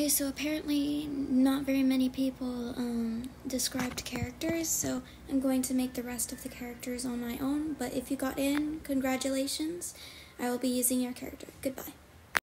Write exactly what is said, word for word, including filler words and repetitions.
Okay, so apparently not very many people um, described characters, so I'm going to make the rest of the characters on my own, but if you got in, congratulations. I will be using your character. Goodbye.